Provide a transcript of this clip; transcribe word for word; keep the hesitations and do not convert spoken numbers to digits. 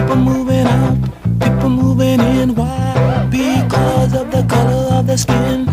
People moving out, people moving in. Why? Because of the color of the skin.